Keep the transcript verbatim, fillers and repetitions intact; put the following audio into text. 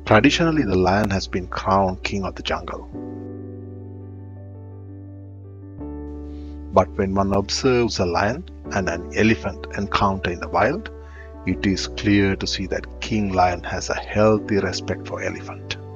Traditionally, the lion has been crowned king of the jungle. But when one observes a lion and an elephant encounter in the wild, it is clear to see that King Lion has a healthy respect for elephant.